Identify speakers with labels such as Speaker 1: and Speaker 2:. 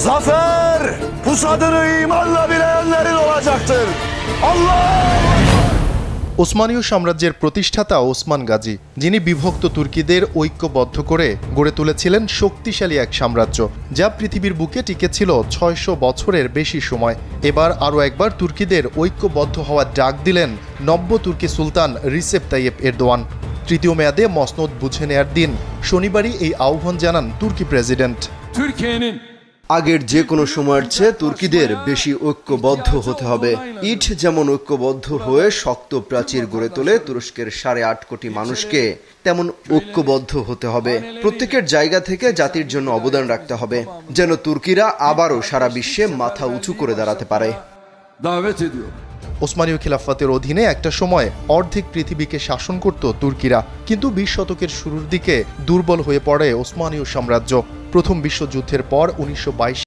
Speaker 1: Zafer pusadını imanla bilenlerin olacaktır. Allah!
Speaker 2: ওসমানীয় সাম্রাজ্যের প্রতিষ্ঠাতা ওসমান গাজী, যিনি বিভক্ত তুর্কিদের ঐক্যবদ্ধ করে গড়ে তুলেছিলেন শক্তিশালী এক সাম্রাজ্য, যা পৃথিবীর বুকে টিকেছিল ৬০০ বছরের বেশি সময়। এবার আরও একবার তুর্কিদের ঐক্যবদ্ধ হওয়ার ডাক দিলেন নব্য তুর্কি সুলতান রিসেপ তাইয়েপ এরদোয়ান। তৃতীয় মেয়াদে মসনদ বুঝে নেয়ার দিন শনিবারই এই আহ্বান জানান তুর্কি প্রেসিডেন্ট।
Speaker 3: আগের যে কোনো সময়ের চেয়ে তুর্কিদের বেশি ঐক্যবদ্ধ হতে হবে। ইট যেমন ঐক্যবদ্ধ হয়ে শক্ত প্রাচীর গড়ে তোলে, তুরস্কের ৮.৫ কোটি মানুষকে তেমন ঐক্যবদ্ধ হতে হবে। প্রত্যেকের জায়গা থেকে জাতির জন্য অবদান রাখতে হবে, যেন তুর্কিরা আবারও সারা বিশ্বে মাথা উঁচু করে দাঁড়াতে পারে।
Speaker 2: ওসমানীয় খিলাফতের অধীনে একটা সময় অর্ধেক পৃথিবীকে শাসন করত তুর্কিরা, কিন্তু ২০ শতকের শুরুর দিকে দুর্বল হয়ে পড়ে ওসমানীয় সাম্রাজ্য। প্রথম বিশ্বযুদ্ধের পর ১৯২২